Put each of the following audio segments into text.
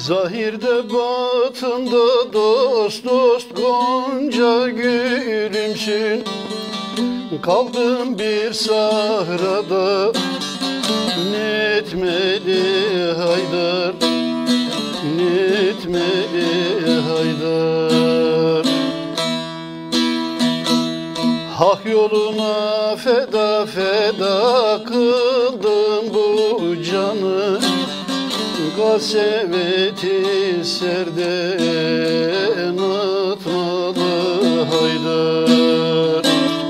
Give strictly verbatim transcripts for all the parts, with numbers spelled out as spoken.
Zahirde batında dost dost gonca gülümsün. Kaldım bir sahrada netmeli Haydar, netmeli Haydar. Hak yoluna feda feda kıldım bu canı. Kasveti serden atmalı Haydar.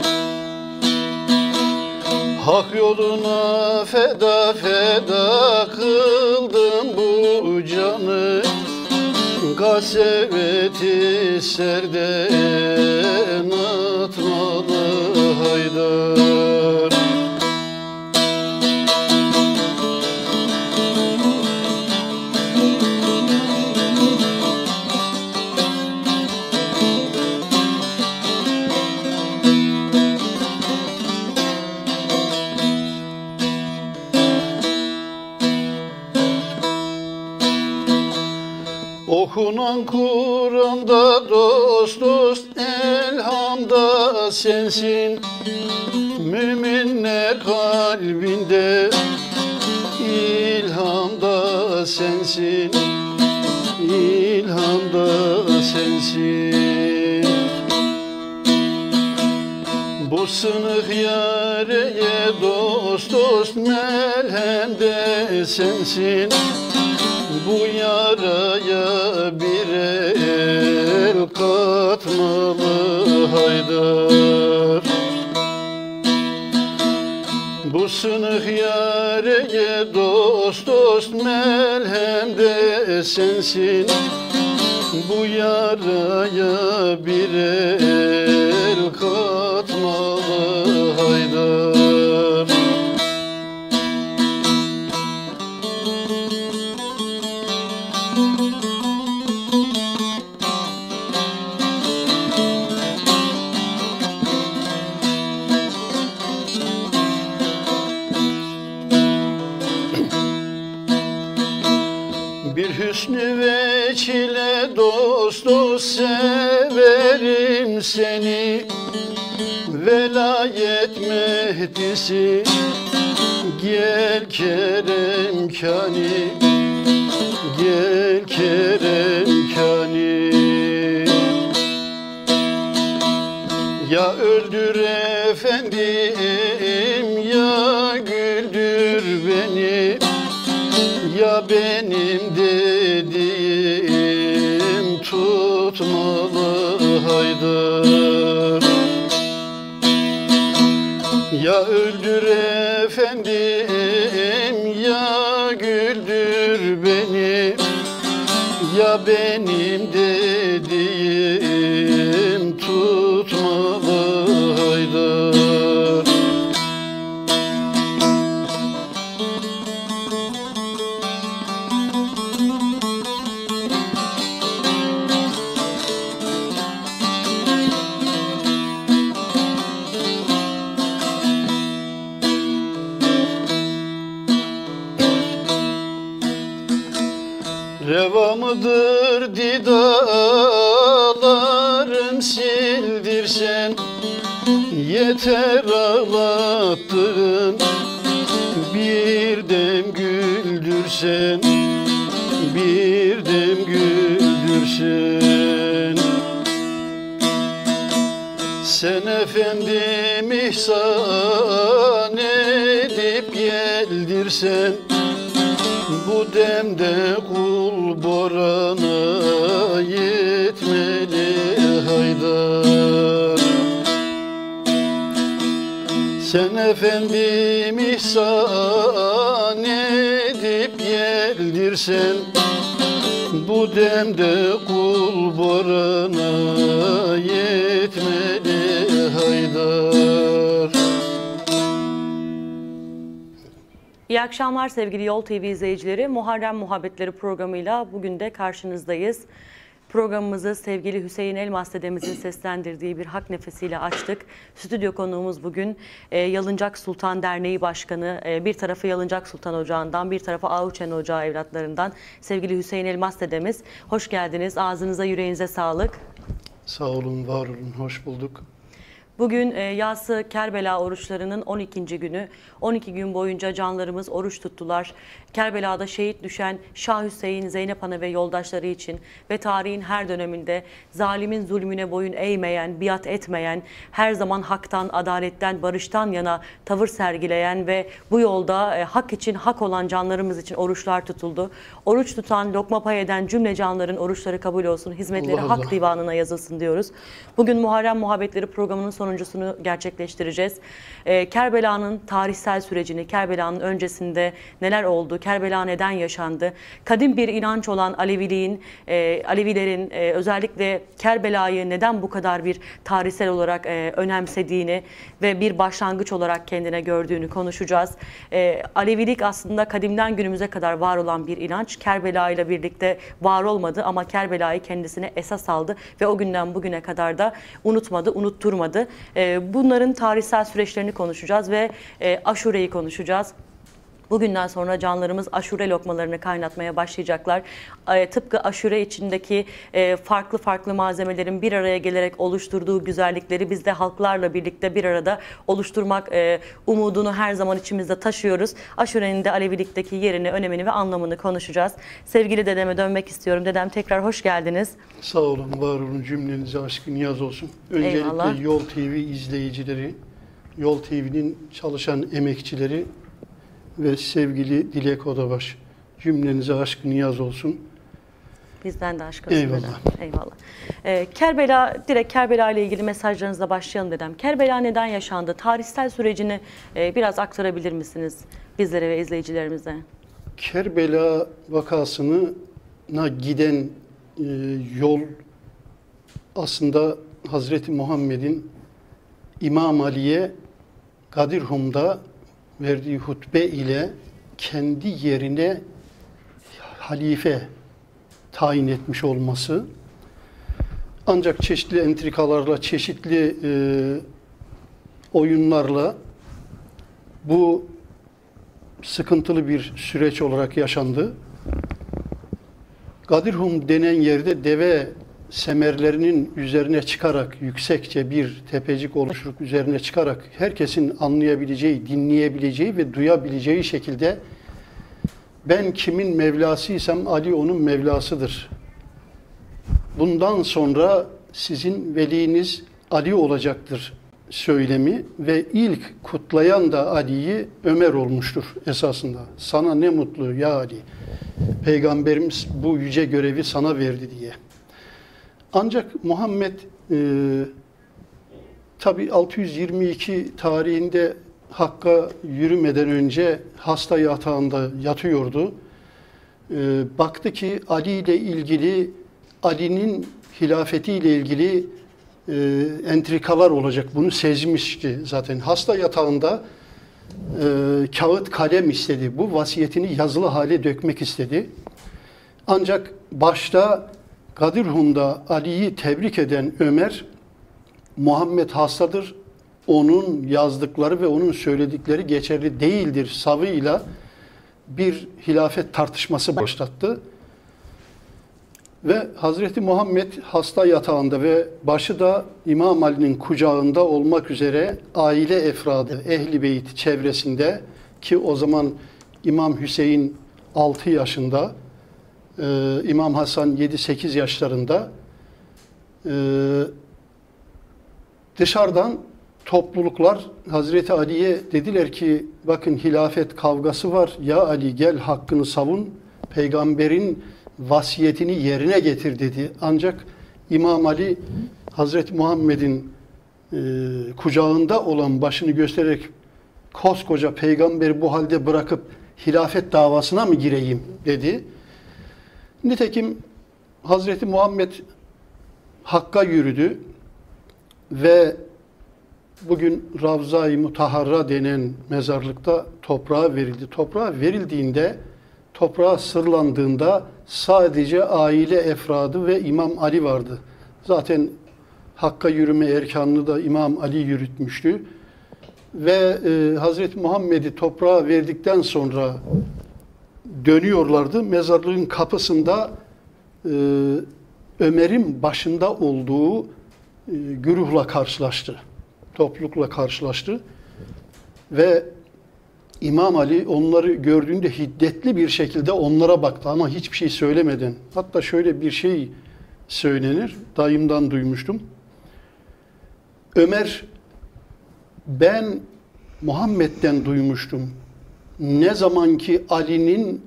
Hak yoluna feda feda kıldım bu canı. Kasveti serden atmalı Haydar. Okunan Kur'an'da dost dost elhamda sensin. Müminler kalbinde ilhamda sensin, ilhamda sensin. Bu sınık yareye dost dost merhem de sensin. Bu yaraya bir el katmalı Haydar. Bu sınık yareye dost dost merhem de sensin. Bu yaraya bir el katmalı Haydar. Bir hüsnü veçile dost dost severim seni. Velayet Mehdisi gel Kerem Kani, gel Kerem Kani. Ya öldür efendim ya güldür beni. Ya benim dediğim tutmalı Haydar. Ya öldür efendim ya güldür beni. Ya benim dediğim tutmalı Haydar. Reva mıdır didalarım sildirsen. Yeter ağlattın bir dem güldürsen, bir dem güldürsen. Sen efendim ihsan edip geldirsen. Bu demde kul borana yetmeli Haydar. Sen efendim ihsan edip geldirsen. Bu demde kul borana yetmeli Haydar. İyi akşamlar sevgili Yol T V izleyicileri. Muharrem Muhabbetleri programıyla bugün de karşınızdayız. Programımızı sevgili Hüseyin Elmas dedemizin seslendirdiği bir hak nefesiyle açtık. Stüdyo konuğumuz bugün e, Yalıncak Sultan Derneği Başkanı, e, bir tarafı Yalıncak Sultan Ocağı'ndan, bir tarafı Ağuçen Ocağı evlatlarından sevgili Hüseyin Elmas dedemiz. Hoş geldiniz. Ağzınıza, yüreğinize sağlık. Sağ olun, var olun, hoş bulduk. Bugün e, Yas-ı Kerbela oruçlarının on ikinci günü. on iki gün boyunca canlarımız oruç tuttular. Kerbela'da şehit düşen Şah Hüseyin, Zeynep Ana ve yoldaşları için ve tarihin her döneminde zalimin zulmüne boyun eğmeyen, biat etmeyen, her zaman haktan, adaletten, barıştan yana tavır sergileyen ve bu yolda e, hak için hak olan canlarımız için oruçlar tutuldu. Oruç tutan, lokma pay eden cümle canların oruçları kabul olsun, hizmetleri Allah hak Allah. divanına yazılsın diyoruz. Bugün Muharrem Muhabbetleri programının sonuncusunu gerçekleştireceğiz. Ee, Kerbela'nın tarihsel sürecini, Kerbela'nın öncesinde neler oldu, Kerbela neden yaşandı, kadim bir inanç olan Aleviliğin, e, Alevilerin e, özellikle Kerbela'yı neden bu kadar bir tarihsel olarak e, önemsediğini ve bir başlangıç olarak kendine gördüğünü konuşacağız. E, Alevilik aslında kadimden günümüze kadar var olan bir inanç. Kerbela ile birlikte var olmadı ama Kerbela'yı kendisine esas aldı ve o günden bugüne kadar da unutmadı, unutturmadı. E, bunların tarihsel süreçlerini konuşacağız ve e, Aşure'yi konuşacağız. Bugünden sonra canlarımız aşure lokmalarını kaynatmaya başlayacaklar. E, tıpkı aşure içindeki e, farklı farklı malzemelerin bir araya gelerek oluşturduğu güzellikleri biz de halklarla birlikte bir arada oluşturmak e, umudunu her zaman içimizde taşıyoruz. Aşurenin de Alevilikteki yerini, önemini ve anlamını konuşacağız. Sevgili dedeme dönmek istiyorum. Dedem, tekrar hoş geldiniz. Sağ olun, var olun, cümlenize aşkı niyaz olsun. Öncelikle Eyvallah. Yol T V izleyicileri, Yol T V'nin çalışan emekçileri ve sevgili Dilek Odabaş, cümlenize aşkı niyaz olsun. Bizden de aşk olsun. Eyvallah. Dedem. Eyvallah. Ee, Kerbela, direkt Kerbela ile ilgili mesajlarınızla başlayalım dedem. Kerbela neden yaşandı? Tarihsel sürecini e, biraz aktarabilir misiniz bizlere ve izleyicilerimize? Kerbela vakasına giden e, yol aslında Hazreti Muhammed'in İmam Ali'ye Gadirhum'da verdiği hutbe ile kendi yerine halife tayin etmiş olması, ancak çeşitli entrikalarla, çeşitli e, oyunlarla bu sıkıntılı bir süreç olarak yaşandı. Gadirhum denen yerde deve semerlerinin üzerine çıkarak, yüksekçe bir tepecik oluşturup üzerine çıkarak herkesin anlayabileceği, dinleyebileceği ve duyabileceği şekilde ben kimin Mevlasıysam Ali onun Mevlasıdır. Bundan sonra sizin veliniz Ali olacaktır söylemi ve ilk kutlayan da Ali'yi Ömer olmuştur esasında. Sana ne mutlu ya Ali. Peygamberimiz bu yüce görevi sana verdi diye. Ancak Muhammed e, tabi altı yüz yirmi iki tarihinde Hakk'a yürümeden önce hasta yatağında yatıyordu. E, baktı ki Ali ile ilgili, Ali'nin hilafetiyle ilgili e, entrikalar olacak. Bunu sezmişti zaten. Hasta yatağında e, kağıt kalem istedi. Bu vasiyetini yazılı hale dökmek istedi. Ancak başta Gadirhum'da Ali'yi tebrik eden Ömer, Muhammed hastadır, onun yazdıkları ve onun söyledikleri geçerli değildir savıyla bir hilafet tartışması başlattı. Ve Hazreti Muhammed hasta yatağında ve başı da İmam Ali'nin kucağında olmak üzere aile efradı, Ehl-i Beyt çevresinde, ki o zaman İmam Hüseyin altı yaşında, Ee, İmam Hasan yedi sekiz yaşlarında, ee, dışarıdan topluluklar Hazreti Ali'ye dediler ki bakın hilafet kavgası var, ya Ali gel hakkını savun, peygamberin vasiyetini yerine getir dedi. Ancak İmam Ali Hazreti Muhammed'in e, kucağında olan başını göstererek koskoca peygamberi bu halde bırakıp hilafet davasına mı gireyim dedi. Nitekim Hazreti Muhammed Hakk'a yürüdü ve bugün Ravza-i Mutaharra denen mezarlıkta toprağa verildi. Toprağa verildiğinde toprağa sırlandığında sadece aile efradı ve İmam Ali vardı. Zaten Hakk'a yürüme erkanını da İmam Ali yürütmüştü. Ve e, Hazreti Muhammed'i toprağa verdikten sonra dönüyorlardı. Mezarlığın kapısında e, Ömer'in başında olduğu e, güruhla karşılaştı. Toplulukla karşılaştı. Ve İmam Ali onları gördüğünde hiddetli bir şekilde onlara baktı ama hiçbir şey söylemeden. Hatta şöyle bir şey söylenir, dayımdan duymuştum. Ömer, ben Muhammed'den duymuştum. Ne zaman ki Ali'nin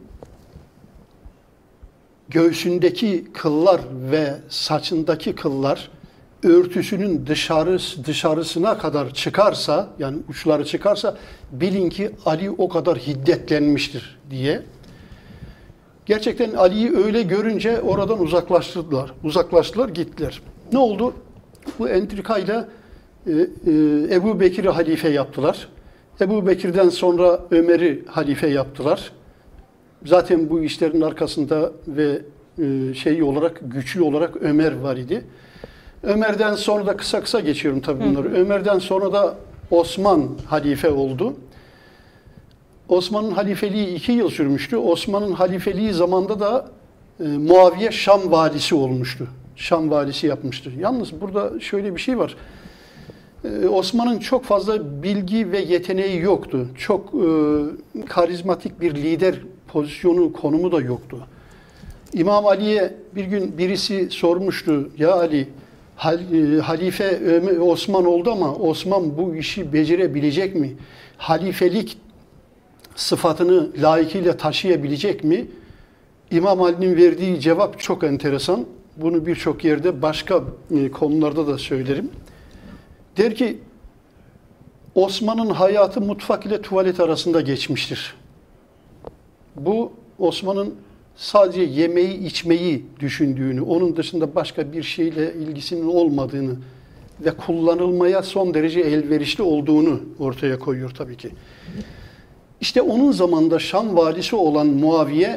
göğsündeki kıllar ve saçındaki kıllar örtüsünün dışarısı, dışarısına kadar çıkarsa, yani uçları çıkarsa bilin ki Ali o kadar hiddetlenmiştir diye. Gerçekten Ali'yi öyle görünce oradan uzaklaştırdılar. Uzaklaştılar, gittiler. Ne oldu? Bu entrikayla e, e, Ebu Bekir'i halife yaptılar. Ebu Bekir'den sonra Ömer'i halife yaptılar. Zaten bu işlerin arkasında ve e, şey olarak, güçlü olarak Ömer var idi. Ömer'den sonra da kısa kısa geçiyorum tabii bunları. Hı. Ömer'den sonra da Osman halife oldu. Osman'ın halifeliği iki yıl sürmüştü. Osman'ın halifeliği zamanında da e, Muaviye Şam valisi olmuştu. Şam valisi yapmıştı. Yalnız burada şöyle bir şey var. E, Osman'ın çok fazla bilgi ve yeteneği yoktu. Çok e, karizmatik bir lider pozisyonu, konumu da yoktu. İmam Ali'ye bir gün birisi sormuştu. Ya Ali, hal, e, halife Ömer, Osman oldu ama Osman bu işi becerebilecek mi? Halifelik sıfatını layıkıyla taşıyabilecek mi? İmam Ali'nin verdiği cevap çok enteresan. Bunu birçok yerde başka konularda da söylerim. Der ki, Osman'ın hayatı mutfak ile tuvalet arasında geçmiştir. Bu Osman'ın sadece yemeği, içmeyi düşündüğünü, onun dışında başka bir şeyle ilgisinin olmadığını ve kullanılmaya son derece elverişli olduğunu ortaya koyuyor tabii ki. İşte onun zamanında Şam valisi olan Muaviye,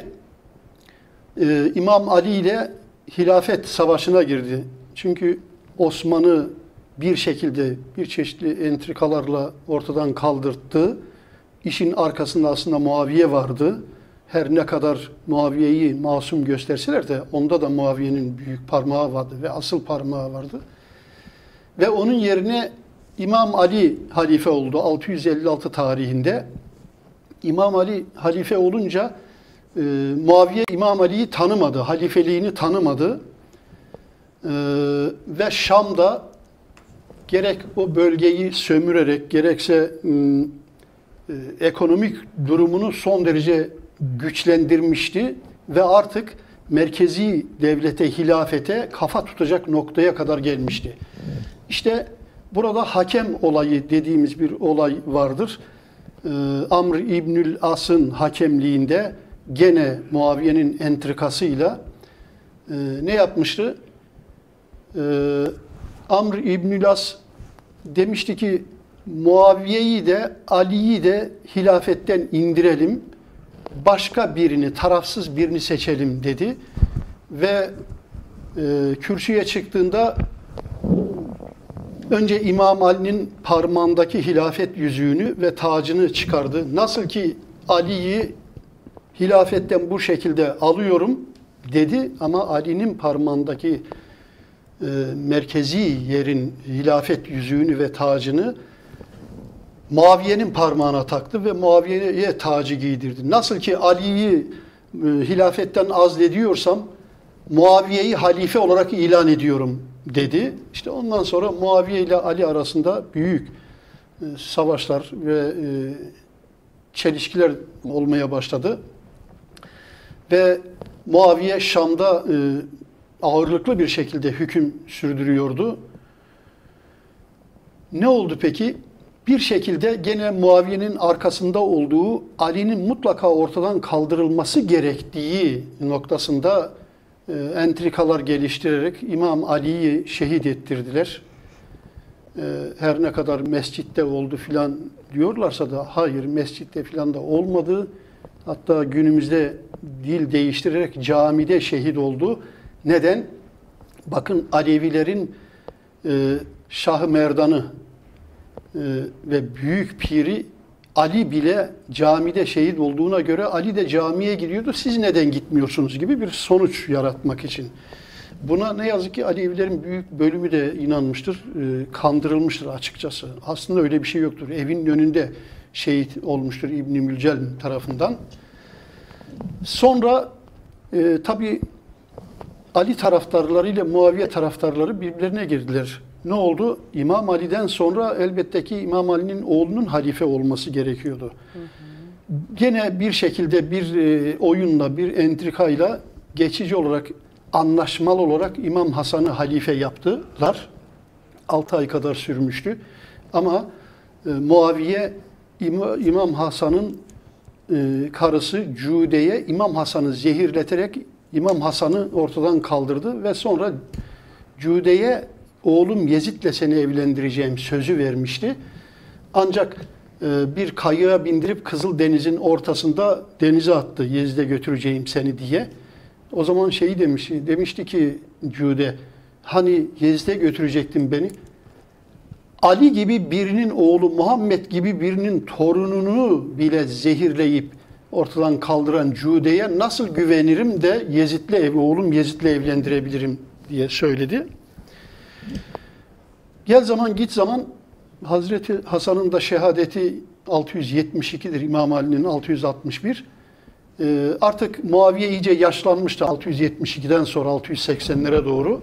e, İmam Ali ile hilafet savaşına girdi. Çünkü Osman'ı bir şekilde, bir çeşitli entrikalarla ortadan kaldırttı. İşin arkasında aslında Muaviye vardı. Her ne kadar Muaviye'yi masum gösterseler de onda da Muaviye'nin büyük parmağı vardı ve asıl parmağı vardı. Ve onun yerine İmam Ali halife oldu altı yüz elli altı tarihinde. İmam Ali halife olunca e, Muaviye İmam Ali'yi tanımadı, halifeliğini tanımadı. E, ve Şam'da gerek o bölgeyi sömürerek, gerekse e, ekonomik durumunu son derece güçlendirmişti ve artık merkezi devlete, hilafete kafa tutacak noktaya kadar gelmişti. İşte burada hakem olayı dediğimiz bir olay vardır. Ee, Amr İbnül As'ın hakemliğinde gene Muaviye'nin entrikasıyla e, ne yapmıştı? Ee, Amr İbnül As demişti ki Muaviye'yi de Ali'yi de hilafetten indirelim, başka birini, tarafsız birini seçelim dedi ve e, kürsüye çıktığında önce İmam Ali'nin parmağındaki hilafet yüzüğünü ve tacını çıkardı. Nasıl ki Ali'yi hilafetten bu şekilde alıyorum dedi ama Ali'nin parmağındaki e, merkezi yerin hilafet yüzüğünü ve tacını Muaviye'nin parmağına taktı ve Muaviye'ye tacı giydirdi. Nasıl ki Ali'yi e, hilafetten azlediyorsam Muaviye'yi halife olarak ilan ediyorum dedi. İşte ondan sonra Muaviye ile Ali arasında büyük e, savaşlar ve e, çelişkiler olmaya başladı. Ve Muaviye Şam'da e, ağırlıklı bir şekilde hüküm sürdürüyordu. Ne oldu peki? Bir şekilde gene Muaviye'nin arkasında olduğu Ali'nin mutlaka ortadan kaldırılması gerektiği noktasında e, entrikalar geliştirerek İmam Ali'yi şehit ettirdiler. E, her ne kadar mescitte oldu filan diyorlarsa da hayır, mescitte filan da olmadı. Hatta günümüzde dil değiştirerek camide şehit oldu. Neden? Bakın Alevilerin e, Şah-ı Merdan'ı e, ve büyük piri Ali bile camide şehit olduğuna göre Ali de camiye gidiyordu. Siz neden gitmiyorsunuz gibi bir sonuç yaratmak için. Buna ne yazık ki Alevilerin büyük bölümü de inanmıştır, e, kandırılmıştır açıkçası. Aslında öyle bir şey yoktur. Evinin önünde şehit olmuştur İbn-i Mülcem tarafından. Sonra e, tabii Ali taraftarları ile Muaviye taraftarları birbirlerine girdiler. Ne oldu? İmam Ali'den sonra elbette ki İmam Ali'nin oğlunun halife olması gerekiyordu. Hı hı. Gene bir şekilde bir e, oyunla, bir entrikayla geçici olarak, anlaşmalı olarak İmam Hasan'ı halife yaptılar. altı ay kadar sürmüştü. Ama e, Muaviye İma, İmam Hasan'ın e, karısı Cude'ye İmam Hasan'ı zehirleterek İmam Hasan'ı ortadan kaldırdı ve sonra Cude'ye oğlum Yezid'le seni evlendireceğim sözü vermişti. Ancak e, bir kayığa bindirip Kızıldeniz'in ortasında denize attı. Yezid'e götüreceğim seni diye. O zaman şeyi demiş, demişti ki Cude, hani Yezid'e götürecektin beni. Ali gibi birinin oğlu, Muhammed gibi birinin torununu bile zehirleyip ortadan kaldıran Cude'ye nasıl güvenirim de Yezid'le ev, oğlum Yezid'le evlendirebilirim diye söyledi. Gel zaman git zaman Hazreti Hasan'ın da şehadeti altı yüz yetmiş iki'dir. İmam Ali'nin altı yüz altmış bir. Ee, artık Muaviye iyice yaşlanmıştı altı yüz yetmiş iki'den sonra altı yüz seksen'lere doğru.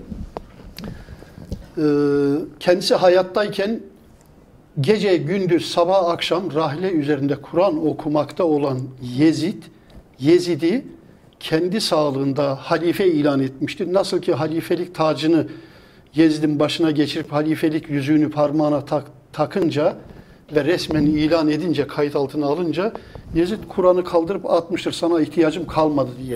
Ee, kendisi hayattayken gece gündüz sabah akşam rahle üzerinde Kur'an okumakta olan Yezid, Yezid'i kendi sağlığında halife ilan etmiştir. Nasıl ki halifelik tacını Yezid'in başına geçirip halifelik yüzüğünü parmağına tak, takınca ve resmen ilan edince, kayıt altına alınca Yezid Kur'an'ı kaldırıp atmıştır, sana ihtiyacım kalmadı diye.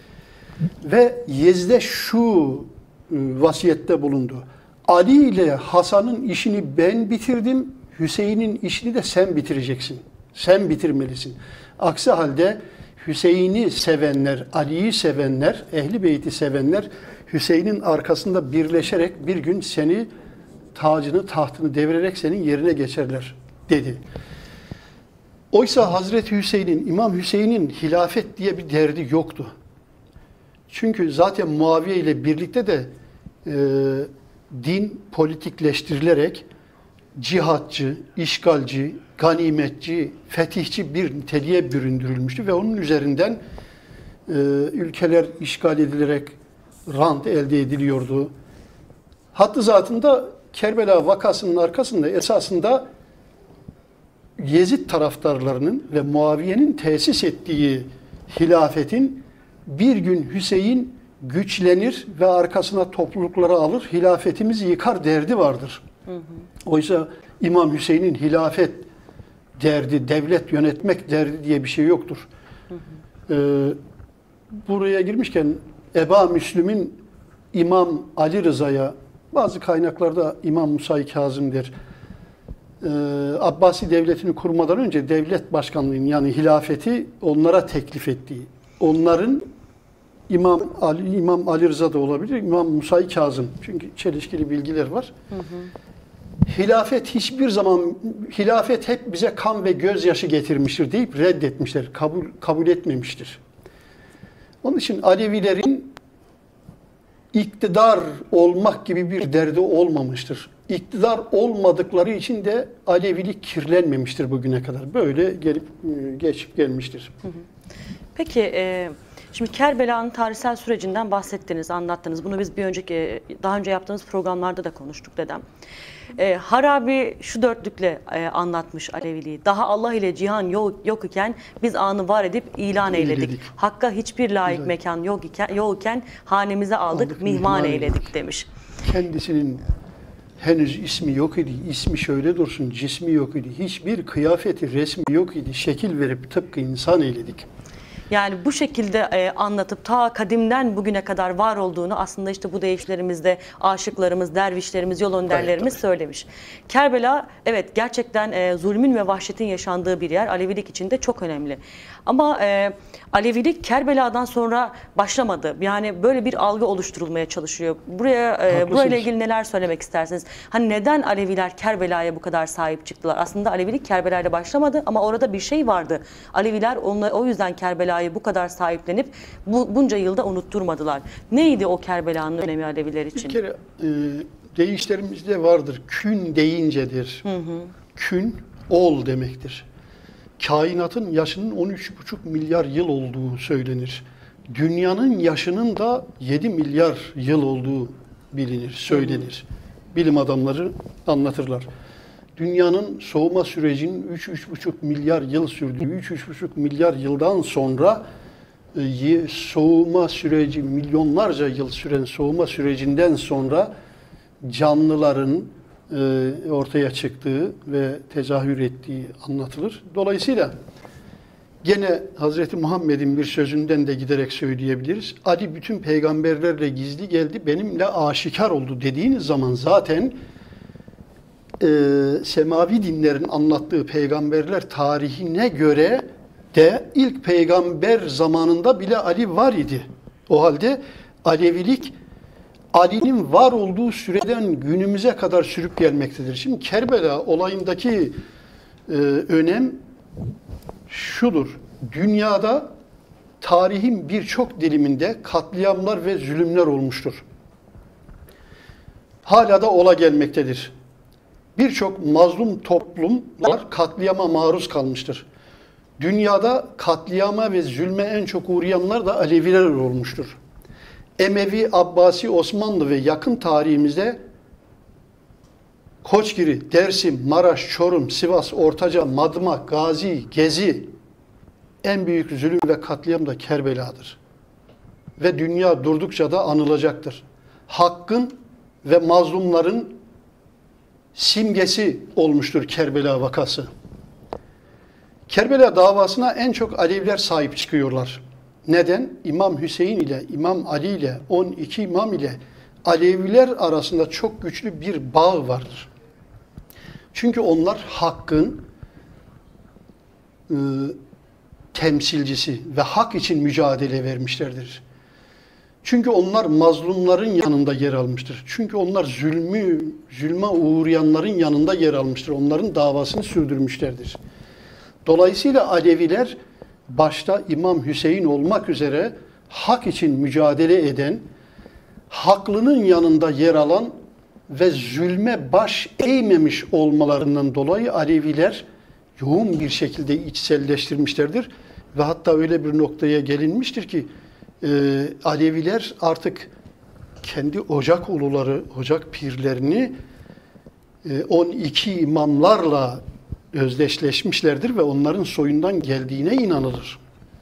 Ve Yezid'e şu vasiyette bulundu. Ali ile Hasan'ın işini ben bitirdim, Hüseyin'in işini de sen bitireceksin. Sen bitirmelisin. Aksi halde Hüseyin'i sevenler, Ali'yi sevenler, Ehl-i Beyt'i sevenler Hüseyin'in arkasında birleşerek bir gün seni, tacını, tahtını devirerek senin yerine geçerler dedi. Oysa Hazreti Hüseyin'in, İmam Hüseyin'in hilafet diye bir derdi yoktu. Çünkü zaten Muaviye ile birlikte de e, din politikleştirilerek cihatçı, işgalci, ganimetçi, fetihçi bir niteliğe büründürülmüştü ve onun üzerinden e, ülkeler işgal edilerek rant elde ediliyordu. Hattı zatında Kerbela vakasının arkasında esasında Yezid taraftarlarının ve Muaviye'nin tesis ettiği hilafetin bir gün Hüseyin güçlenir ve arkasına toplulukları alır, hilafetimizi yıkar derdi vardır. Hı hı. Oysa İmam Hüseyin'in hilafet derdi, devlet yönetmek derdi diye bir şey yoktur. Hı hı. Ee, buraya girmişken Eba Müslüm'ün İmam Ali Rıza'ya, bazı kaynaklarda İmam Musa-i Kazım der, Ee, Abbasi devletini kurmadan önce devlet başkanlığını yani hilafeti onlara teklif ettiği, onların İmam Ali, İmam Ali Rıza da olabilir, İmam Musa-i Kazım, çünkü çelişkili bilgiler var. Hı hı. Hilafet hiçbir zaman, hilafet hep bize kan ve gözyaşı getirmiştir deyip reddetmişler, kabul, kabul etmemiştir. Onun için Alevilerin iktidar olmak gibi bir derdi olmamıştır. İktidar olmadıkları için de Alevilik kirlenmemiştir bugüne kadar. Böyle gelip geçip gelmiştir. Hı hı. Peki, e, şimdi Kerbela'nın tarihsel sürecinden bahsettiniz, anlattınız. Bunu biz bir önceki, daha önce yaptığımız programlarda da konuştuk dedem. E, Harabi şu dörtlükle e, anlatmış Aleviliği. Daha Allah ile cihan yok, yok iken biz anı var edip ilan eyledik. eyledik. Hakka hiçbir layık İlahi. mekan yok iken, yok iken hanemize aldık, aldık mihman eyledik eyledik demiş. Kendisinin henüz ismi yok idi. İsmi şöyle dursun, cismi yok idi. Hiçbir kıyafeti, resmi yok idi. Şekil verip tıpkı insan eyledik. Yani bu şekilde e, anlatıp ta kadimden bugüne kadar var olduğunu aslında işte bu deyişlerimizde aşıklarımız, dervişlerimiz, yol önderlerimiz Evet, söylemiş. Kerbela evet gerçekten e, zulmün ve vahşetin yaşandığı bir yer. Alevilik için de çok önemli. Ama e, Alevilik Kerbela'dan sonra başlamadı. Yani böyle bir algı oluşturulmaya çalışıyor. Buraya e, burayla ilgili neler söylemek istersiniz? Hani neden Aleviler Kerbela'ya bu kadar sahip çıktılar? Aslında Alevilik Kerbela'yla başlamadı ama orada bir şey vardı. Aleviler onunla, o yüzden Kerbela'yı bu kadar sahiplenip bu, bunca yılda unutturmadılar. Neydi o Kerbela'nın önemi Aleviler için? Bir kere e, deyişlerimizde vardır. Kün deyincedir. Hı hı. Kün ol demektir. Kainatın yaşının on üç buçuk milyar yıl olduğu söylenir. Dünyanın yaşının da yedi milyar yıl olduğu bilinir, söylenir. Bilim adamları anlatırlar. Dünyanın soğuma sürecinin üç üç buçuk milyar yıl sürdüğü, üç üç buçuk milyar yıldan sonra e, soğuma süreci, milyonlarca yıl süren soğuma sürecinden sonra canlıların e, ortaya çıktığı ve tezahür ettiği anlatılır. Dolayısıyla gene Hazreti Muhammed'in bir sözünden de giderek söyleyebiliriz. Ali bütün peygamberlerle gizli geldi, benimle aşikar oldu dediğiniz zaman zaten e, semavi dinlerin anlattığı peygamberler tarihine göre de ilk peygamber zamanında bile Ali var idi. O halde Alevilik Ali'nin var olduğu süreden günümüze kadar sürüp gelmektedir. Şimdi Kerbela olayındaki e, önem şudur. Dünyada tarihin birçok diliminde katliamlar ve zulümler olmuştur. Hala da ola gelmektedir. Birçok mazlum toplumlar katliama maruz kalmıştır. Dünyada katliama ve zulme en çok uğrayanlar da Aleviler olmuştur. Emevi, Abbasi, Osmanlı ve yakın tarihimizde Koçgiri, Dersim, Maraş, Çorum, Sivas, Ortaca, Madımak, Gazi, Gezi en büyük zulüm ve katliam da Kerbela'dır. Ve dünya durdukça da anılacaktır. Hakkın ve mazlumların simgesi olmuştur Kerbela vakası. Kerbela davasına en çok Aleviler sahip çıkıyorlar. Neden? İmam Hüseyin ile, İmam Ali ile, on iki imam ile Aleviler arasında çok güçlü bir bağ vardır. Çünkü onlar hakkın e, temsilcisi ve hak için mücadele vermişlerdir. Çünkü onlar mazlumların yanında yer almıştır. Çünkü onlar zulmü, zulme uğrayanların yanında yer almıştır. Onların davasını sürdürmüşlerdir. Dolayısıyla Aleviler başta İmam Hüseyin olmak üzere hak için mücadele eden, haklının yanında yer alan ve zulme baş eğmemiş olmalarından dolayı Aleviler yoğun bir şekilde içselleştirmişlerdir. Ve hatta öyle bir noktaya gelinmiştir ki e, Aleviler artık kendi ocak uluları, ocak pirlerini e, on iki imamlarla özdeşleşmişlerdir ve onların soyundan geldiğine inanılır.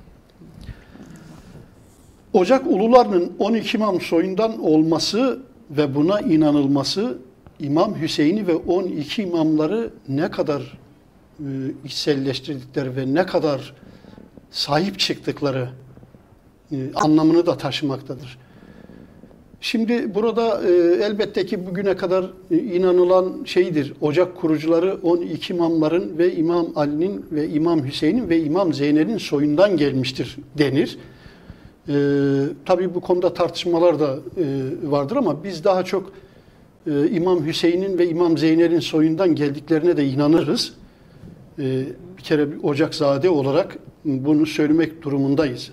Ocak ulularının on iki imam soyundan olması ve buna inanılması İmam Hüseyin'i ve on iki imamları ne kadar e, içselleştirdikleri ve ne kadar sahip çıktıkları e, anlamını da taşımaktadır. Şimdi burada e, elbette ki bugüne kadar e, inanılan şeydir. Ocak kurucuları on iki imamların ve İmam Ali'nin ve İmam Hüseyin'in ve İmam Zeynel'in soyundan gelmiştir denir. E, tabii bu konuda tartışmalar da e, vardır ama biz daha çok e, İmam Hüseyin'in ve İmam Zeynel'in soyundan geldiklerine de inanırız. E, bir kere bir Ocakzade olarak bunu söylemek durumundayız.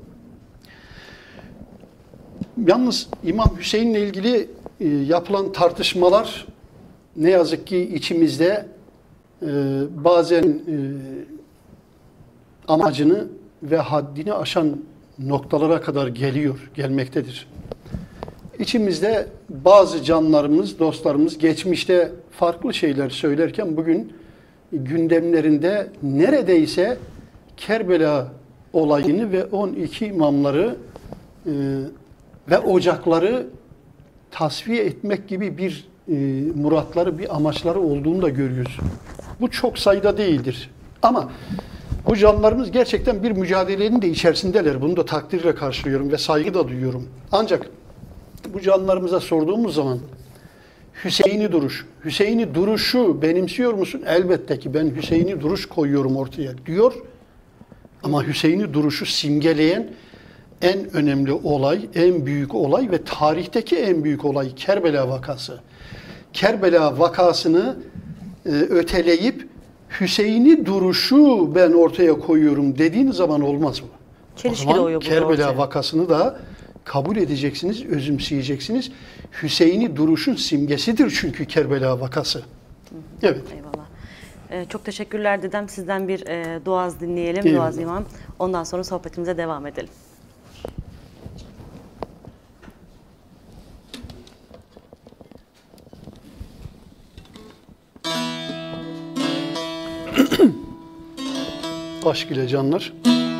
Yalnız İmam Hüseyin'le ilgili e, yapılan tartışmalar ne yazık ki içimizde e, bazen e, amacını ve haddini aşan noktalara kadar geliyor, gelmektedir. İçimizde bazı canlarımız, dostlarımız geçmişte farklı şeyler söylerken bugün gündemlerinde neredeyse Kerbela olayını ve on iki imamları e, ve ocakları tasfiye etmek gibi bir e, muratları, bir amaçları olduğunu da görüyoruz. Bu çok sayıda değildir. Ama Bu canlarımız gerçekten bir mücadelenin de içerisindeler. Bunu da takdirle karşılıyorum ve saygı da duyuyorum. Ancak bu canlarımıza sorduğumuz zaman Hüseyin'i duruş, Hüseyin'i duruşu benimsiyor musun? Elbette ki ben Hüseyin'i duruş koyuyorum ortaya diyor. Ama Hüseyin'i duruşu simgeleyen en önemli olay, en büyük olay ve tarihteki en büyük olay Kerbela vakası. Kerbela vakasını e, öteleyip Hüseyin'i duruşu ben ortaya koyuyorum dediğin zaman olmaz mı? Çelişki o zaman doğuyor Kerbela ortaya. vakasını da kabul edeceksiniz, özümseyeceksiniz. Hüseyin'i duruşun simgesidir çünkü Kerbela vakası. Evet. Eyvallah. Ee, çok teşekkürler dedem. Sizden bir e, duaz dinleyelim. Eyvallah. Duaz İmam. Ondan sonra sohbetimize devam edelim. Aşk ile canlar.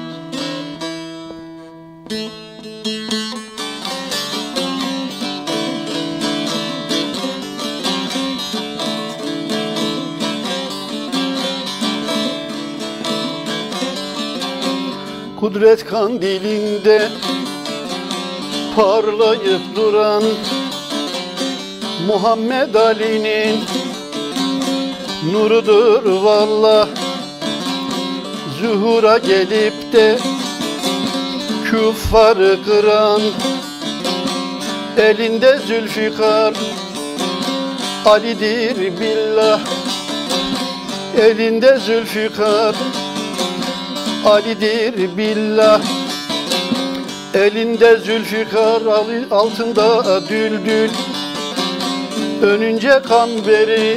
Kudret kandilinde parlayıp duran Muhammed Ali'nin nurudur vallah. Zuhura gelip de küffarı kıran elinde Zülfikar Ali'dir billah. Elinde Zülfikar Ali'dir billah. Elinde Zülfikar Ali, altında düldül. Önünce kamberi,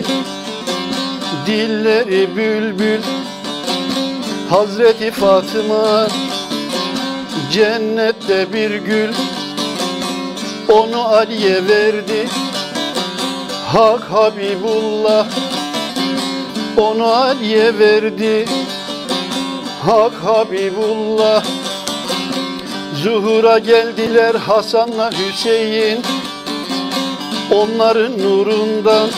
dilleri bülbül. Hazreti Fatıma cennette bir gül. Onu Ali'ye verdi Hak Habibullah. Onu Ali'ye verdi Hak Habibullah. Zuhura geldiler Hasan'la Hüseyin. Onların nurundan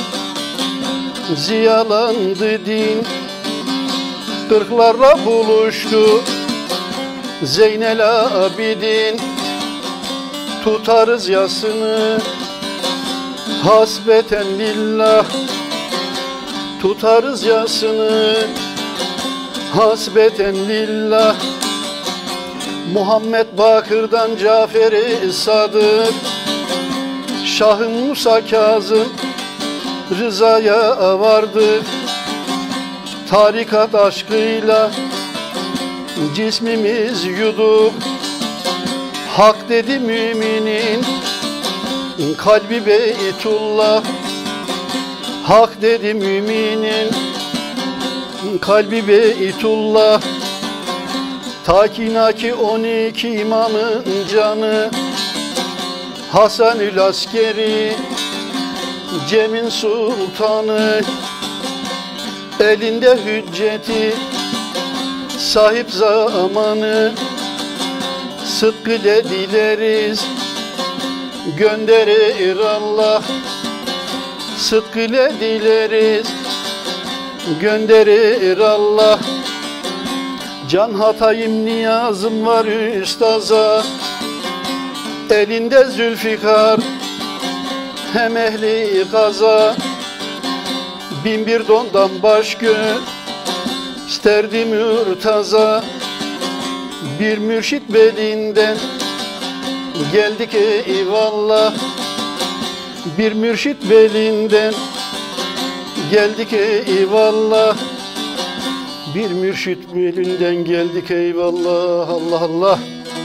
ziyalandı din. Kırklarla buluştu Zeynel Abidin. Tutarız yasını hasbeten lillah. Tutarız yasını hasbeten lillah. Muhammed Bakır'dan Cafer-i Sadık, Şah-ı Musa Kazım Rıza'ya vardı. Tarikat aşkıyla cismimiz yuduk. Hak dedi müminin kalbi Beytullah. Hak dedi müminin kalbi Beytullah. Takinaki on iki imamın canı Hasanül Askeri Cem'in sultanı. Elinde hücceti sahip zamanı. Sıdkı ile dileriz gönderir Allah. Sıdkı ile dileriz gönderir Allah. Can hatayım niyazım var üstaza. Elinde Zülfikar hem ehli kaza. Bin bir dondan baş göğ isterdi mürtaza. Bir mürşit belinden geldik eyvallah. Bir mürşit belinden geldik eyvallah. Bir mürşit belinden geldik eyvallah. Allah Allah.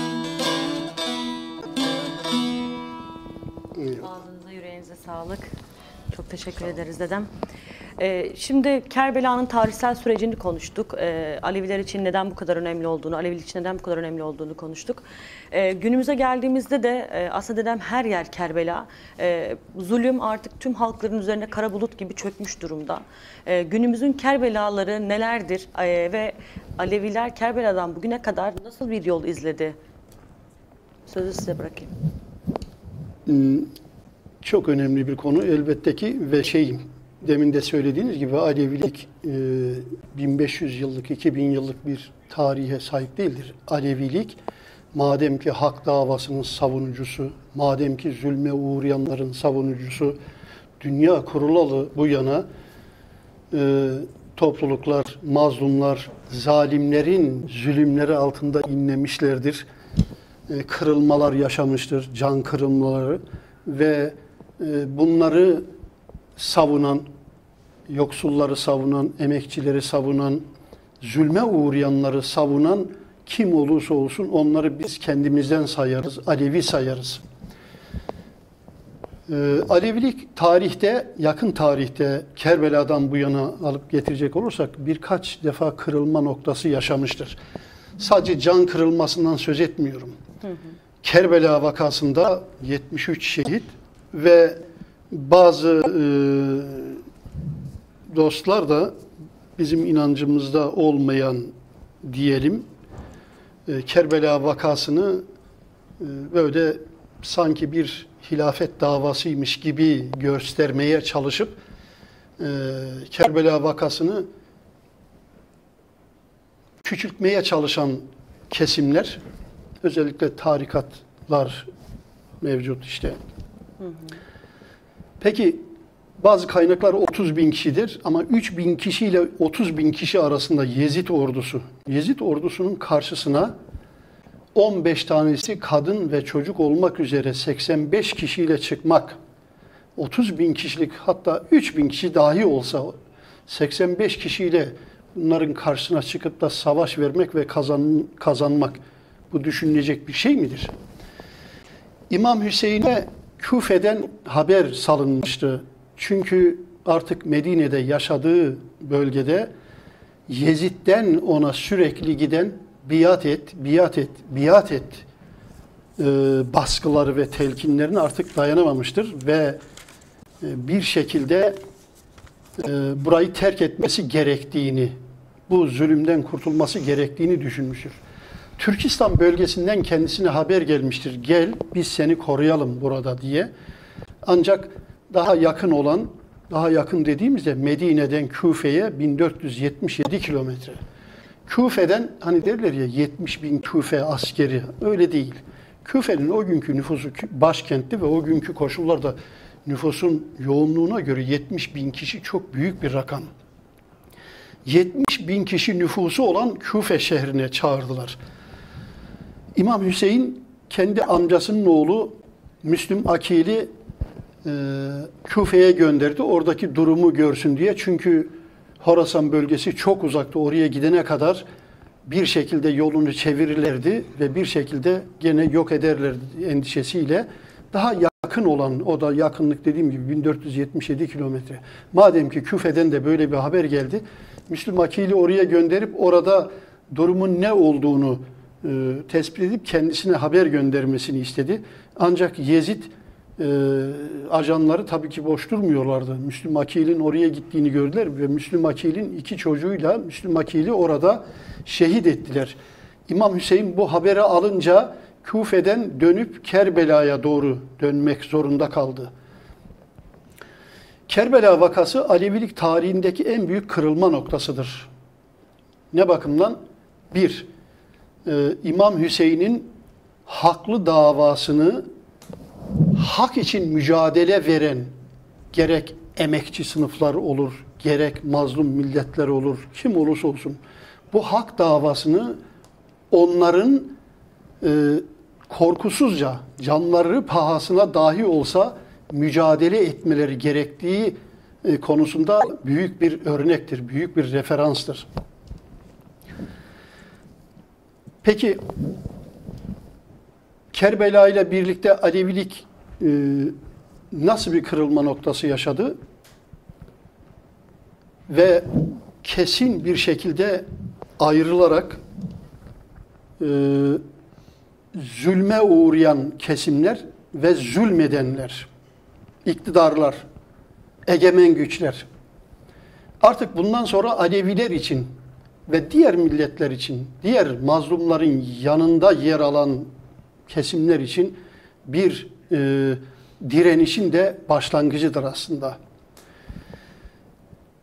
Ağzınıza yüreğinize sağlık. Çok teşekkür ederiz dedem. Ee, şimdi Kerbela'nın tarihsel sürecini konuştuk. Ee, Aleviler için neden bu kadar önemli olduğunu, Alevilik için neden bu kadar önemli olduğunu konuştuk. Ee, günümüze geldiğimizde de e, aslında dedem her yer Kerbela. Ee, zulüm artık tüm halkların üzerine kara bulut gibi çökmüş durumda. Ee, günümüzün Kerbelaları nelerdir ee, ve Aleviler Kerbela'dan bugüne kadar nasıl bir yol izledi? Sözü size bırakayım. Çok önemli bir konu elbette ki ve şey demin de söylediğiniz gibi Alevilik e, bin beş yüz yıllık, iki bin yıllık bir tarihe sahip değildir. Alevilik, madem ki hak davasının savunucusu, madem ki zulme uğrayanların savunucusu, dünya kurulalı bu yana e, topluluklar, mazlumlar, zalimlerin zulümleri altında inlemişlerdir. E, kırılmalar yaşamıştır, can kırılmaları ve e, bunları savunan, yoksulları savunan, emekçileri savunan, zulme uğrayanları savunan kim olursa olsun onları biz kendimizden sayarız, Alevi sayarız. Ee, Alevilik tarihte, yakın tarihte Kerbela'dan bu yana alıp getirecek olursak birkaç defa kırılma noktası yaşamıştır. Sadece can kırılmasından söz etmiyorum. Hı hı. Kerbela vakasında yetmiş üç şehit ve bazı e, dostlar da bizim inancımızda olmayan diyelim e, Kerbela vakasını e, böyle sanki bir hilafet davasıymış gibi göstermeye çalışıp e, Kerbela vakasını küçültmeye çalışan kesimler, özellikle tarikatlar mevcut işte. Hı hı. Peki bazı kaynaklar otuz bin kişidir ama üç bin kişi ile otuz bin kişi arasında Yezid ordusu. Yezid ordusunun karşısına on beş tanesi kadın ve çocuk olmak üzere seksen beş kişiyle çıkmak, otuz bin kişilik hatta üç bin kişi dahi olsa seksen beş kişiyle bunların karşısına çıkıp da savaş vermek ve kazan, kazanmak bu düşünülecek bir şey midir? İmam Hüseyin'e Küfe'den haber salınmıştı. Çünkü artık Medine'de yaşadığı bölgede Yezid'den ona sürekli giden biat et, biat et, biat et e, baskıları ve telkinlerine artık dayanamamıştır ve e, bir şekilde e, burayı terk etmesi gerektiğini, bu zulümden kurtulması gerektiğini düşünmüştür. Türkistan bölgesinden kendisine haber gelmiştir. Gel biz seni koruyalım burada diye. Ancak daha yakın olan, daha yakın dediğimizde Medine'den Küfe'ye bin dört yüz yetmiş yedi kilometre. Küfe'den hani derler ya yetmiş bin Küfe askeri, öyle değil. Küfe'nin o günkü nüfusu başkentti ve o günkü koşullarda nüfusun yoğunluğuna göre yetmiş bin kişi çok büyük bir rakam. yetmiş bin kişi nüfusu olan Küfe şehrine çağırdılar. İmam Hüseyin kendi amcasının oğlu Müslüm Akil'i e, Küfe'ye gönderdi. Oradaki durumu görsün diye. Çünkü Horasan bölgesi çok uzakta. Oraya gidene kadar bir şekilde yolunu çevirirlerdi ve bir şekilde gene yok ederlerdi endişesiyle. Daha yakın olan, o da yakınlık dediğim gibi bin dört yüz yetmiş yedi kilometre. Madem ki Küfe'den de böyle bir haber geldi, Müslüm Akil'i oraya gönderip orada durumun ne olduğunu e, tespit edip kendisine haber göndermesini istedi. Ancak Yezid e, ajanları tabii ki boş durmuyorlardı. Müslüm Akil'in oraya gittiğini gördüler ve Müslüm Akil'in iki çocuğuyla Müslüm Akil'i orada şehit ettiler. İmam Hüseyin bu haberi alınca Küfe'den dönüp Kerbela'ya doğru dönmek zorunda kaldı. Kerbela vakası Alevilik tarihindeki en büyük kırılma noktasıdır. Ne bakımdan? Bir, e, İmam Hüseyin'in haklı davasını hak için mücadele veren gerek emekçi sınıflar olur, gerek mazlum milletler olur, kim olursa olsun bu hak davasını onların e, korkusuzca, canları pahasına dahi olsa mücadele etmeleri gerektiği e, konusunda büyük bir örnektir, büyük bir referanstır. Peki Kerbela ile birlikte Alevilik e, nasıl bir kırılma noktası yaşadı? Ve kesin bir şekilde ayrılarak e, zulme uğrayan kesimler ve zulmedenler, iktidarlar, egemen güçler. Artık bundan sonra Aleviler için ve diğer milletler için, diğer mazlumların yanında yer alan kesimler için bir e, direnişin de başlangıcıdır aslında.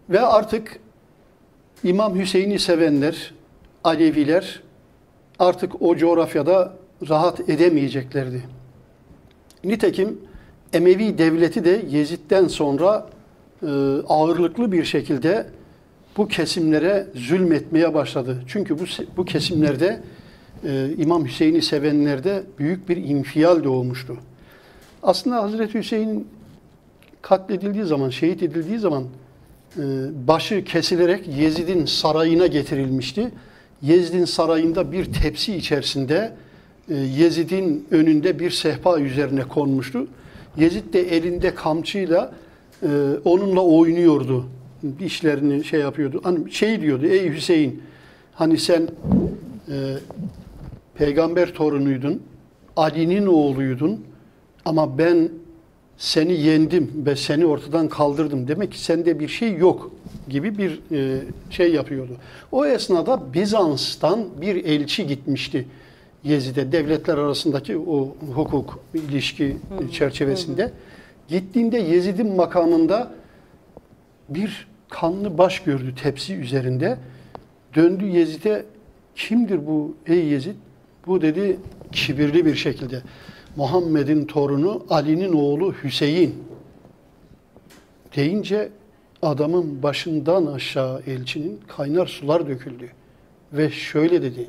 Ve artık İmam Hüseyin'i sevenler, Aleviler artık o coğrafyada rahat edemeyeceklerdi. Nitekim Emevi devleti de Yezid'den sonra e, ağırlıklı bir şekilde bu kesimlere zulmetmeye başladı. Çünkü bu bu kesimlerde e, İmam Hüseyin'i sevenlerde büyük bir infial doğmuştu. Aslında Hazreti Hüseyin katledildiği zaman, şehit edildiği zaman e, başı kesilerek Yezid'in sarayına getirilmişti. Yezid'in sarayında bir tepsi içerisinde e, Yezid'in önünde bir sehpa üzerine konmuştu. Yezid de elinde kamçıyla e, onunla oynuyordu. İşlerini şey yapıyordu. Hani şey diyordu, ey Hüseyin, hani sen e, peygamber torunuydun, Ali'nin oğluydun ama ben seni yendim ve seni ortadan kaldırdım. Demek ki sende bir şey yok gibi bir e, şey yapıyordu. O esnada Bizans'tan bir elçi gitmişti Yezid'e, devletler arasındaki o hukuk ilişki hı, çerçevesinde. Hı hı. Gittiğinde Yezid'in makamında bir kanlı baş gördü tepsi üzerinde. Döndü Yezid'e, kimdir bu ey Yezid? Bu dedi kibirli bir şekilde, Muhammed'in torunu Ali'nin oğlu Hüseyin deyince adamın başından aşağı elçinin kaynar sular döküldü. Ve şöyle dedi: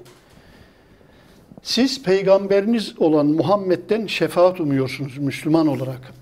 siz peygamberiniz olan Muhammed'den şefaat umuyorsunuz Müslüman olarak.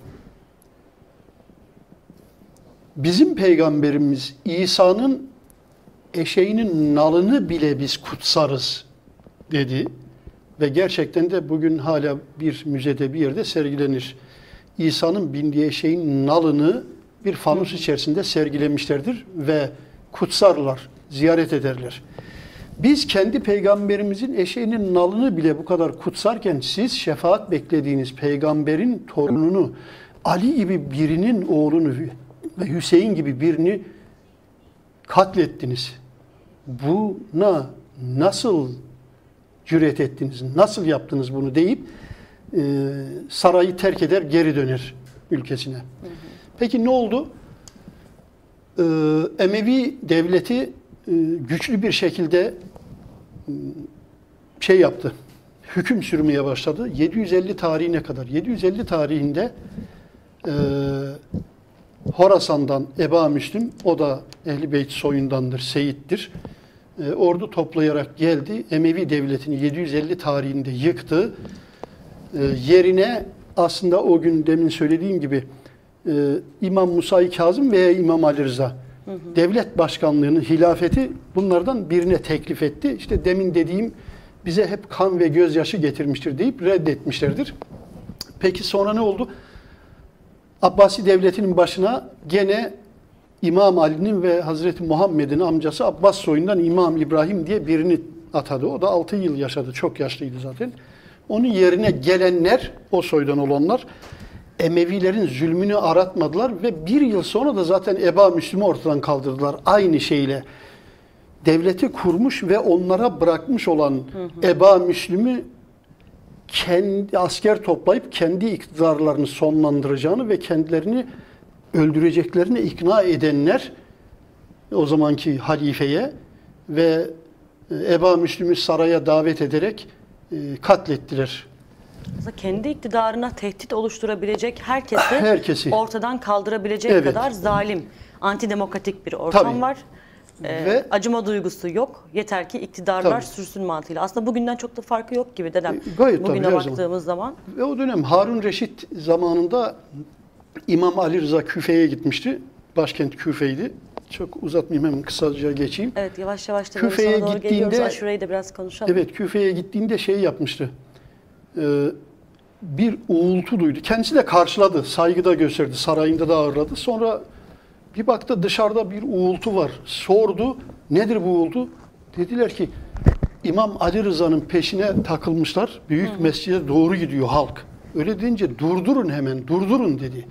Bizim peygamberimiz İsa'nın eşeğinin nalını bile biz kutsarız dedi. Ve gerçekten de bugün hala bir müzede bir yerde sergilenir. İsa'nın bindiği eşeğin nalını bir fanus içerisinde sergilemişlerdir ve kutsarlar, ziyaret ederler. Biz kendi peygamberimizin eşeğinin nalını bile bu kadar kutsarken siz şefaat beklediğiniz peygamberin torununu, Ali gibi birinin oğlunu ve Hüseyin gibi birini katlettiniz. Buna nasıl cüret ettiniz, nasıl yaptınız bunu deyip e, sarayı terk eder, geri döner ülkesine. Hı hı. Peki ne oldu? Ee, Emevi devleti e, güçlü bir şekilde e, şey yaptı, hüküm sürmeye başladı. yedi yüz elli tarihine kadar. yedi yüz elli tarihinde e, Horasan'dan Eba Müslim, o da Ehl-i Beyt soyundandır, Seyit'tir. E, ordu toplayarak geldi. Emevi devletini yedi yüz elli tarihinde yıktı. E, yerine aslında o gün demin söylediğim gibi e, İmam Musa-i Kazım veya İmam Ali Rıza hı hı. devlet başkanlığını, hilafeti bunlardan birine teklif etti. İşte demin dediğim bize hep kan ve gözyaşı getirmiştir deyip reddetmişlerdir. Peki sonra ne oldu? Abbasi devletinin başına gene İmam Ali'nin ve Hazreti Muhammed'in amcası Abbas soyundan İmam İbrahim diye birini atadı. O da altı yıl yaşadı. Çok yaşlıydı zaten. Onun yerine gelenler, o soydan olanlar Emevilerin zulmünü aratmadılar ve bir yıl sonra da zaten Eba Müslim'i ortadan kaldırdılar. Aynı şeyle devleti kurmuş ve onlara bırakmış olan hı hı. Eba Müslim'i kendi asker toplayıp kendi iktidarlarını sonlandıracağını ve kendilerini öldüreceklerini ikna edenler o zamanki halifeye ve Eba Müslim'i saraya davet ederek e, katlettiler. Aslında kendi iktidarına tehdit oluşturabilecek herkesi, herkesi. ortadan kaldırabilecek evet. kadar zalim, antidemokratik bir ortam Tabii. var. Ee, ve acıma duygusu yok. Yeter ki iktidarlar tabii. sürsün mantığıyla. Aslında bugünden çok da farkı yok gibi dedem. E, gayet Bugüne tabii, baktığımız zaman. zaman. Ve o dönem Harun Reşit zamanında İmam Ali Rıza Küfe'ye gitmişti. Başkent Küfe'ydi. Çok uzatmayayım, hemen kısaca geçeyim. Evet, yavaş yavaş da Küfe'ye doğru geliyoruz. Aşure'yi de biraz konuşalım. Evet, Küfe'ye gittiğinde şey yapmıştı. Ee, bir uğultu duydu. Kendisi de karşıladı, saygıda gösterdi, sarayında da ağırladı. Sonra bir baktı dışarıda bir uğultu var. Sordu, nedir bu uğultu? Dediler ki İmam Ali Rıza'nın peşine takılmışlar. Büyük Hı. mescide doğru gidiyor halk. Öyle deyince durdurun hemen, durdurun dedi.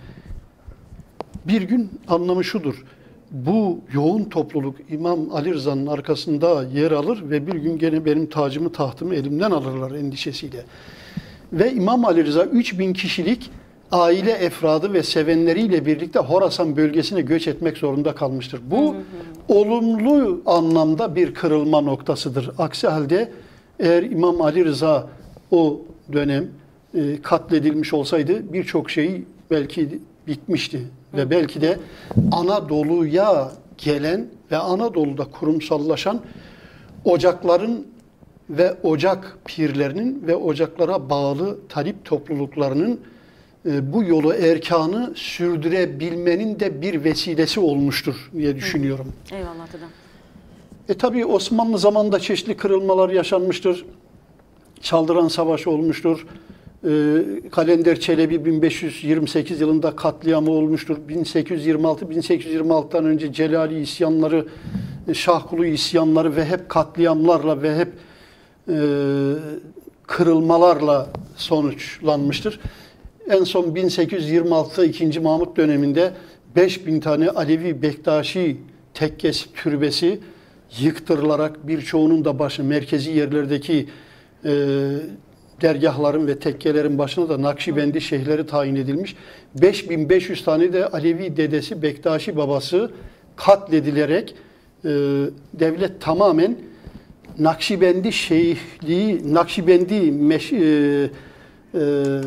Bir gün anlamı şudur. Bu yoğun topluluk İmam Ali Rıza'nın arkasında yer alır ve bir gün gene benim tacımı, tahtımı elimden alırlar endişesiyle. Ve İmam Ali Rıza üç bin kişilik aile efradı ve sevenleriyle birlikte Horasan bölgesine göç etmek zorunda kalmıştır. Bu hı hı. olumlu anlamda bir kırılma noktasıdır. Aksi halde eğer İmam Ali Rıza o dönem e, katledilmiş olsaydı birçok şey belki bitmişti. Hı. Ve belki de Anadolu'ya gelen ve Anadolu'da kurumsallaşan ocakların ve ocak pirlerinin ve ocaklara bağlı talip topluluklarının e, bu yolu, erkanı sürdürebilmenin de bir vesilesi olmuştur diye düşünüyorum. Hı. Eyvallah dedem. E tabii Osmanlı zamanında çeşitli kırılmalar yaşanmıştır. Çaldıran Savaşı olmuştur. E, Kalender Çelebi bin beş yüz yirmi sekiz yılında katliamı olmuştur. bin sekiz yüz yirmi altı bin sekiz yüz yirmi altıdan önce Celali isyanları, Şahkulu isyanları ve hep katliamlarla ve hep e, kırılmalarla sonuçlanmıştır. En son bin sekiz yüz yirmi altıda ikinci. Mahmut döneminde beş bin tane Alevi Bektaşi tekkesi, türbesi yıktırılarak birçoğunun da başı merkezi yerlerdeki e, dergahların ve tekkelerin başına da Nakşibendi şeyhleri tayin edilmiş. beş bin beş yüz tane de Alevi dedesi, Bektaşi babası katledilerek e, devlet tamamen Nakşibendi şeyhliği, Nakşibendi meş, e, e,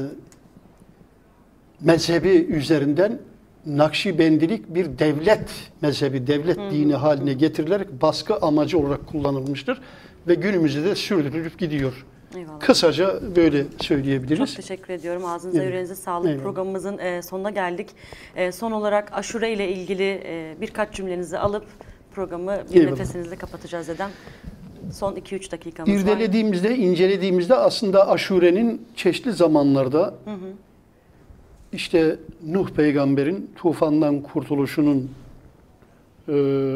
mezhebi üzerinden Nakşibendilik bir devlet mezhebi, devlet hı hı. dini haline getirilerek baskı amacı olarak kullanılmıştır ve günümüzde de sürdürülüp gidiyor. Eyvallah. Kısaca böyle söyleyebiliriz. Çok teşekkür ediyorum. Ağzınıza, evet. yüreğinize sağlık. Eyvallah. Programımızın e, sonuna geldik. E, son olarak aşure ile ilgili e, birkaç cümlenizi alıp programı bir Eyvallah. nefesinizle kapatacağız dedem. Son iki üç dakikamız var. İrdelediğimizde, incelediğimizde aslında aşurenin çeşitli zamanlarda hı hı. işte Nuh peygamberin tufandan kurtuluşunun e,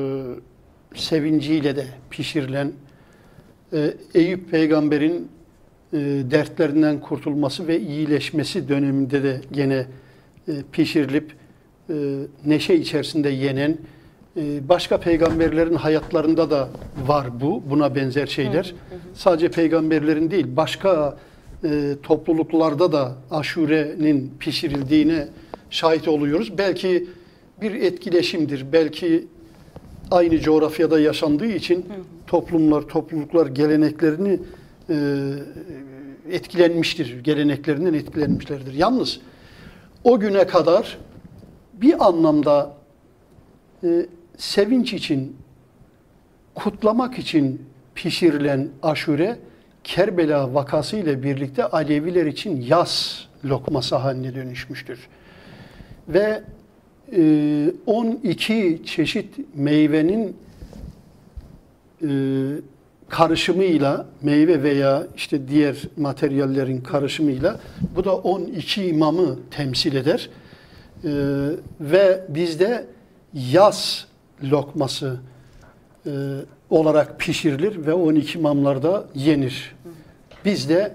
sevinciyle de pişirilen, e, Eyüp peygamberin e, dertlerinden kurtulması ve iyileşmesi döneminde de gene e, pişirilip e, neşe içerisinde yenen, e, başka peygamberlerin hayatlarında da var bu, buna benzer şeyler. Hı hı hı. Sadece peygamberlerin değil, başka e, topluluklarda da aşurenin pişirildiğine şahit oluyoruz. Belki bir etkileşimdir, belki aynı coğrafyada yaşandığı için hı hı. toplumlar, topluluklar geleneklerini e, etkilenmiştir, geleneklerinden etkilenmişlerdir. Yalnız o güne kadar bir anlamda e, sevinç için, kutlamak için pişirilen aşure, Kerbela vakası ile birlikte Aleviler için yas lokması haline dönüşmüştür. Ve e, on iki çeşit meyvenin e, karışımıyla, meyve veya işte diğer materyallerin karışımıyla, bu da on iki imamı temsil eder. E, ve bizde yas lokması e, olarak pişirilir ve on iki imamlarda yenir. Bizde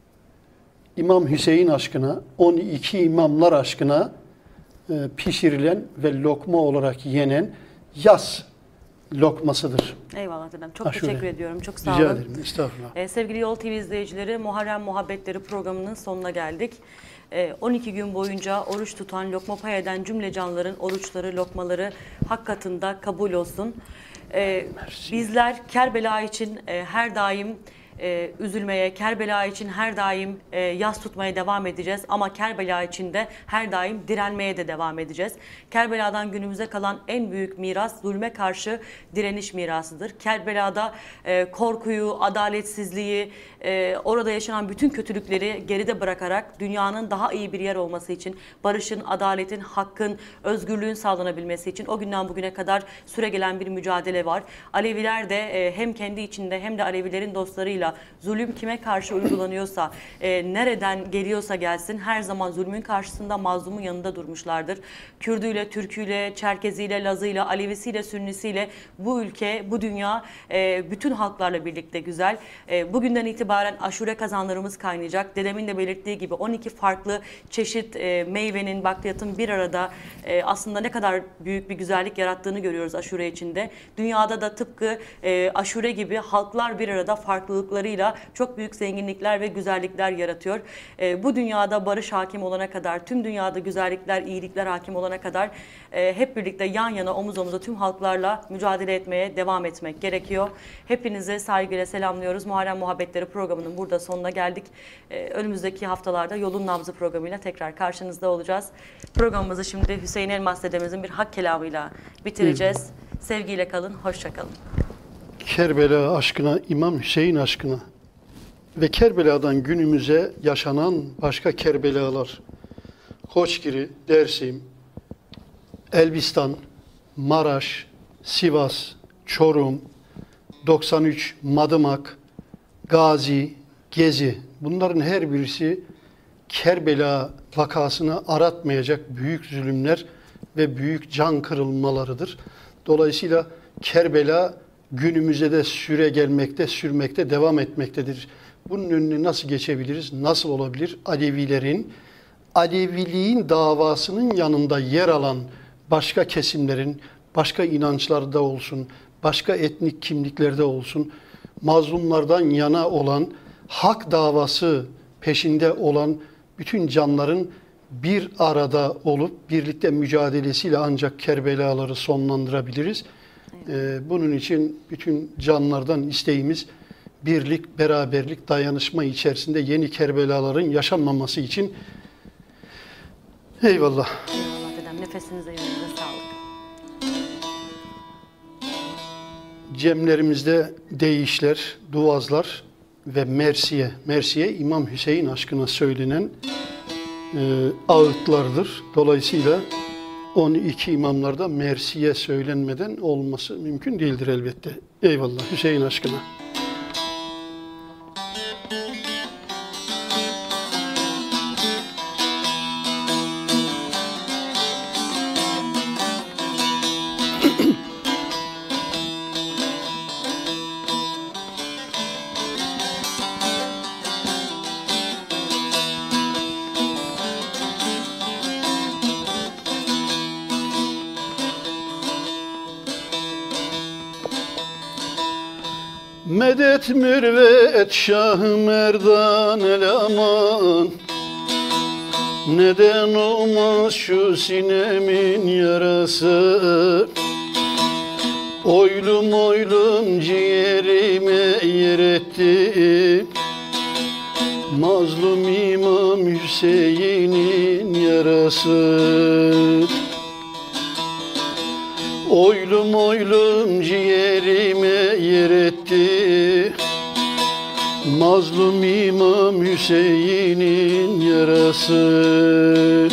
İmam Hüseyin aşkına, on iki imamlar aşkına e, pişirilen ve lokma olarak yenen yas lokmasıdır. Eyvallah dedem. Çok Aşure. teşekkür ediyorum. Çok sağ Rica olun. ederim. Estağfurullah. Ee, sevgili Yol T V izleyicileri, Muharrem Muhabbetleri programının sonuna geldik. Ee, on iki gün boyunca oruç tutan, lokma pay eden cümle canlıların oruçları, lokmaları hak katında kabul olsun. Ee, bizler Kerbela için e, her daim e, üzülmeye, Kerbela için her daim e, yas tutmaya devam edeceğiz. Ama Kerbela için de her daim direnmeye de devam edeceğiz. Kerbela'dan günümüze kalan en büyük miras zulme karşı direniş mirasıdır. Kerbela'da e, korkuyu, adaletsizliği, e, orada yaşanan bütün kötülükleri geride bırakarak dünyanın daha iyi bir yer olması için, barışın, adaletin, hakkın, özgürlüğün sağlanabilmesi için o günden bugüne kadar süregelen bir mücadele var. Aleviler de e, hem kendi içinde hem de Alevilerin dostlarıyla zulüm kime karşı uygulanıyorsa, e, nereden geliyorsa gelsin her zaman zulmün karşısında mazlumun yanında durmuşlardır. Kürdüyle, Türküyle, Çerkeziyle, Lazıyla, Alevisiyle, Sünnisiyle bu ülke, bu dünya e, bütün halklarla birlikte güzel. E, bugünden itibaren itibaren aşure kazanlarımız kaynayacak. Dedemin de belirttiği gibi on iki farklı çeşit e, meyvenin, bakliyatın bir arada e, aslında ne kadar büyük bir güzellik yarattığını görüyoruz aşure içinde. Dünyada da tıpkı e, aşure gibi halklar bir arada farklılıklarıyla çok büyük zenginlikler ve güzellikler yaratıyor. E, bu dünyada barış hakim olana kadar, tüm dünyada güzellikler, iyilikler hakim olana kadar e, hep birlikte yan yana, omuz omuza tüm halklarla mücadele etmeye devam etmek gerekiyor. Hepinize saygıyla selamlıyoruz. Muharrem Muhabbetleri programının burada sonuna geldik. Ee, önümüzdeki haftalarda Yolun Nabzı programıyla tekrar karşınızda olacağız. Programımızı şimdi Hüseyin Elmas dedemizin bir hak kelamıyla bitireceğiz. Evet. Sevgiyle kalın, hoşça kalın. Kerbela aşkına, İmam Hüseyin aşkına ve Kerbela'dan günümüze yaşanan başka Kerbelalar, Koçgiri, Dersim, Elbistan, Maraş, Sivas, Çorum, doksan üç, Madımak, Gazi, Gezi, bunların her birisi Kerbela vakasını aratmayacak büyük zulümler ve büyük can kırılmalarıdır. Dolayısıyla Kerbela günümüze de süre gelmekte, sürmekte, devam etmektedir. Bunun önüne nasıl geçebiliriz, nasıl olabilir? Alevilerin, Aleviliğin davasının yanında yer alan başka kesimlerin, başka inançlarda olsun, başka etnik kimliklerde olsun, mazlumlardan yana olan, hak davası peşinde olan bütün canların bir arada olup birlikte mücadelesiyle ancak Kerbelaları sonlandırabiliriz. Ee, bunun için bütün canlardan isteğimiz birlik, beraberlik, dayanışma içerisinde yeni Kerbelaların yaşanmaması için. Eyvallah. Eyvallah dedem. Nefesinize, yüreğinize sağlık. Cemlerimizde deyişler, duazlar ve Mersiye, Mersiye İmam Hüseyin aşkına söylenen e, ağıtlardır. Dolayısıyla on iki imamlarda Mersiye söylenmeden olması mümkün değildir elbette. Eyvallah Hüseyin aşkına. Medet mürvet Şah-ı Merdan el aman, neden olmaz şu sinemin yarası? Oylum oylum ciğerime yer etti, mazlum İmam Hüseyin'in yarası. Oylum oylum ciğerime yer etti, mazlum İmam Hüseyin'in yarası.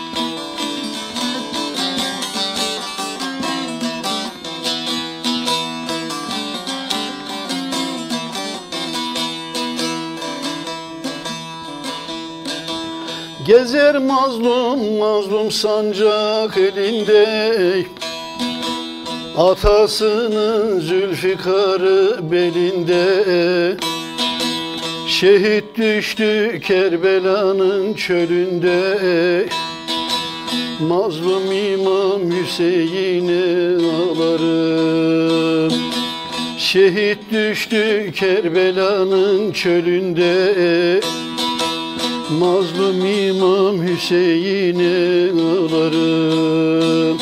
Gezer mazlum mazlum sancak elinde, atasının Zülfikar'ı belinde. Şehit düştü Kerbela'nın çölünde, mazlum İmam Hüseyin'e ağlarım. Şehit düştü Kerbela'nın çölünde, mazlum İmam Hüseyin'e ağlarım.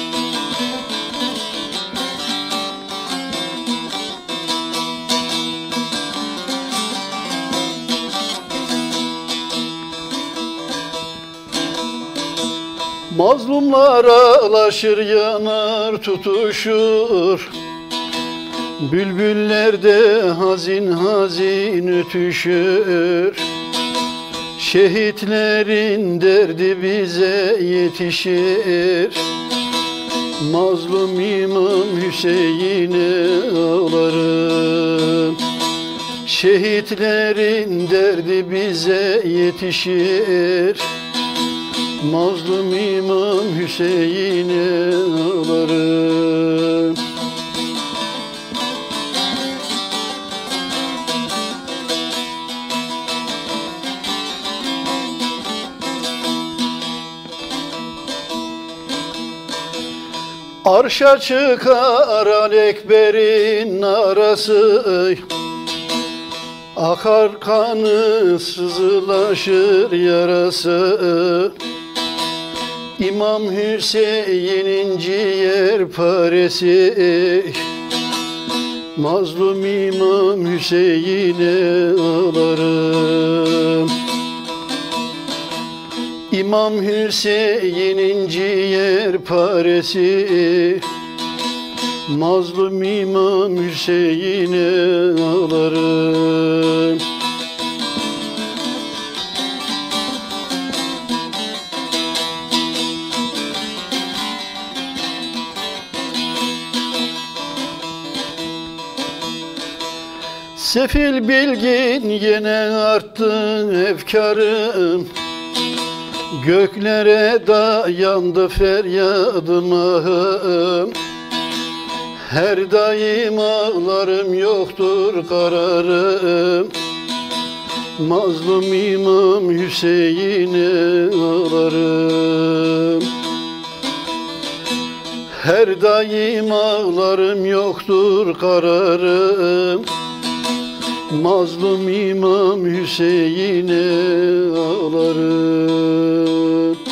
Mazlumlar ağlaşır, yanar, tutuşur, bülbüller de hazin hazin ötüşür. Şehitlerin derdi bize yetişir, mazlum İmam Hüseyin'e ağlarım. Şehitlerin derdi bize yetişir, mazlum İmam Hüseyin'e ağlarım. Arşa çıkar Ali Ekber'in narası, akar kanı sızılaşır yarası. İmam Hüseyin'in ciğer paresi, mazlum İmam Hüseyin'e ağlarım. İmam Hüseyin'in ciğer paresi, mazlum İmam Hüseyin'e ağlarım. Sefil bilgin yine arttı efkarım, göklere dayandı feryadım ahım. Her daim ağlarım yoktur kararım, mazlum İmam Hüseyin'e ağlarım. Her daim ağlarım yoktur kararım, mazlum İmam Hüseyin'e ağlarım.